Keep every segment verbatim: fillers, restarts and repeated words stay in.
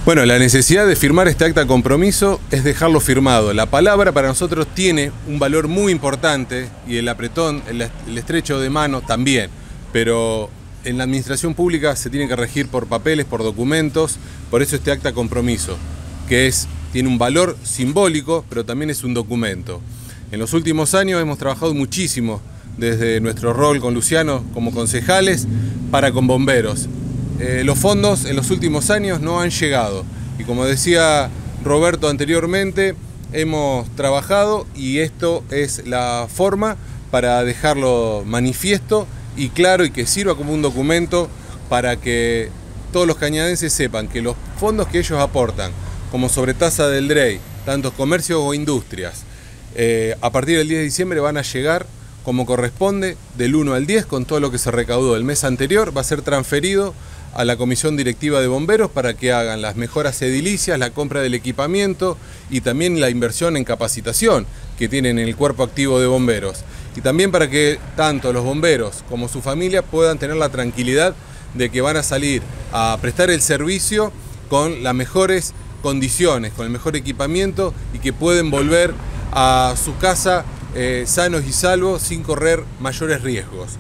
Bueno, la necesidad de firmar este acta de compromiso es dejarlo firmado. La palabra para nosotros tiene un valor muy importante y el apretón, el, el estrecho de mano también, pero en la administración pública se tiene que regir por papeles, por documentos, por eso este acta de compromiso, que es, tiene un valor simbólico, pero también es un documento. En los últimos años hemos trabajado muchísimo desde nuestro rol con Luciano como concejales para con bomberos. Eh, los fondos en los últimos años no han llegado y como decía Roberto anteriormente, hemos trabajado y esto es la forma para dejarlo manifiesto y claro y que sirva como un documento para que todos los cañadenses sepan que los fondos que ellos aportan como sobretasa del D R E I, tanto comercios o industrias, eh, a partir del diez de diciembre van a llegar como corresponde del uno al diez con todo lo que se recaudó el mes anterior, va a ser transferido a la Comisión Directiva de Bomberos para que hagan las mejoras edilicias, la compra del equipamiento y también la inversión en capacitación que tienen en el cuerpo activo de bomberos. Y también para que tanto los bomberos como su familia puedan tener la tranquilidad de que van a salir a prestar el servicio con las mejores condiciones, con el mejor equipamiento y que pueden volver a su casa eh, sanos y salvos sin correr mayores riesgos.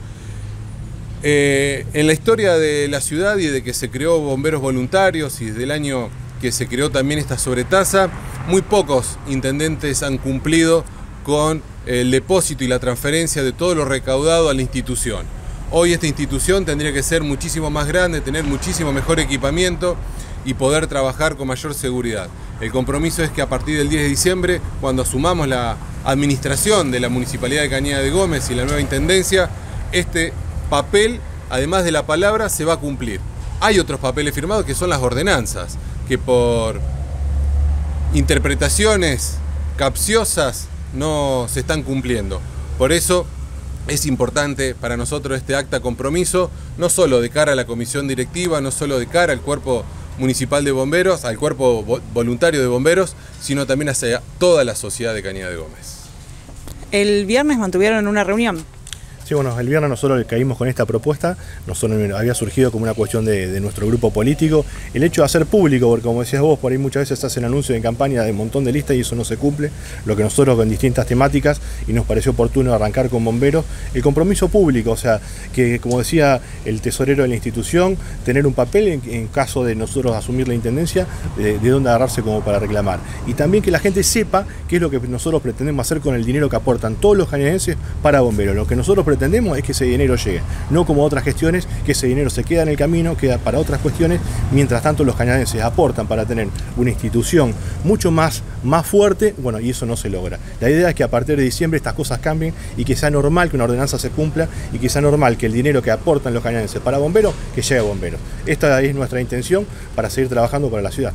Eh, en la historia de la ciudad y de que se creó Bomberos Voluntarios y desde el año que se creó también esta sobretasa, muy pocos intendentes han cumplido con el depósito y la transferencia de todo lo recaudado a la institución. Hoy esta institución tendría que ser muchísimo más grande, tener muchísimo mejor equipamiento y poder trabajar con mayor seguridad. El compromiso es que a partir del diez de diciembre, cuando asumamos la administración de la Municipalidad de Cañada de Gómez y la nueva Intendencia, este papel, además de la palabra, se va a cumplir. Hay otros papeles firmados que son las ordenanzas, que por interpretaciones capciosas no se están cumpliendo. Por eso es importante para nosotros este acta de compromiso, no solo de cara a la comisión directiva, no solo de cara al cuerpo municipal de bomberos, al cuerpo voluntario de bomberos, sino también hacia toda la sociedad de Cañada de Gómez. El viernes mantuvieron una reunión. Sí, bueno, el viernes nosotros caímos con esta propuesta, nosotros había surgido como una cuestión de, de nuestro grupo político, el hecho de hacer público, porque como decías vos, por ahí muchas veces se hacen anuncios en campaña de un montón de listas y eso no se cumple, lo que nosotros con distintas temáticas, y nos pareció oportuno arrancar con bomberos, el compromiso público, o sea, que como decía el tesorero de la institución, tener un papel en, en caso de nosotros asumir la intendencia, de, de dónde agarrarse como para reclamar, y también que la gente sepa qué es lo que nosotros pretendemos hacer con el dinero que aportan todos los cañadenses para bomberos, lo que nosotros pretendemos entendemos es que ese dinero llegue, no como otras gestiones, que ese dinero se queda en el camino, queda para otras cuestiones, mientras tanto los cañadenses aportan para tener una institución mucho más, más fuerte, bueno, y eso no se logra. La idea es que a partir de diciembre estas cosas cambien y que sea normal que una ordenanza se cumpla y que sea normal que el dinero que aportan los cañadenses para bomberos, que llegue a bomberos. Esta es nuestra intención para seguir trabajando para la ciudad.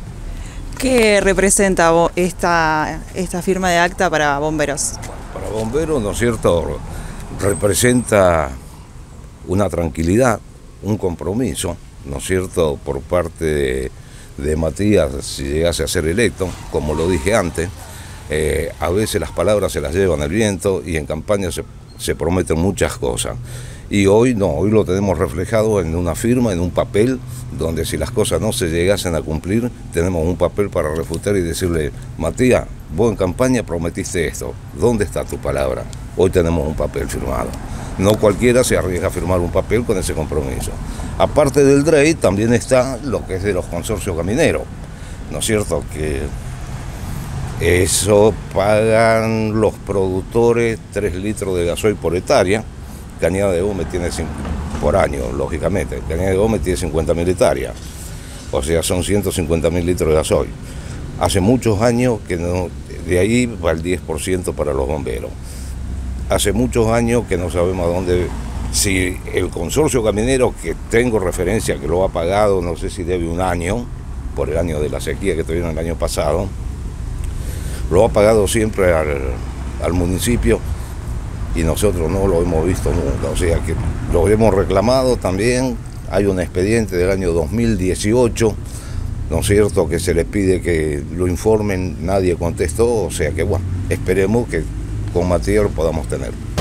¿Qué representa esta, esta firma de acta para bomberos? Para bomberos, ¿no es cierto?, representa una tranquilidad, un compromiso, ¿no es cierto?, por parte de, de Matías, si llegase a ser electo, como lo dije antes, eh, a veces las palabras se las llevan el viento y en campaña se, se prometen muchas cosas. Y hoy no, hoy lo tenemos reflejado en una firma, en un papel, donde si las cosas no se llegasen a cumplir, tenemos un papel para refutar y decirle, Matías, vos en campaña prometiste esto, ¿dónde está tu palabra? Hoy tenemos un papel firmado. No cualquiera se arriesga a firmar un papel con ese compromiso. Aparte del D R E I, también está lo que es de los consorcios camineros, ¿no es cierto? Que eso pagan los productores tres litros de gasoil por hectárea. Cañada de Gómez tiene por año, lógicamente. Cañada de Gómez tiene cincuenta mil hectáreas, o sea, son ciento cincuenta mil litros de gasoil. Hace muchos años que no, de ahí va el diez por ciento para los bomberos. Hace muchos años que no sabemos a dónde, si el consorcio caminero, que tengo referencia que lo ha pagado, no sé si debe un año, por el año de la sequía que tuvieron el año pasado, lo ha pagado siempre al, al municipio y nosotros no lo hemos visto nunca, o sea que lo hemos reclamado también. Hay un expediente del año dos mil dieciocho, ¿no es cierto?, que se les pide que lo informen, nadie contestó, o sea que bueno, esperemos que con Matías lo podamos tener.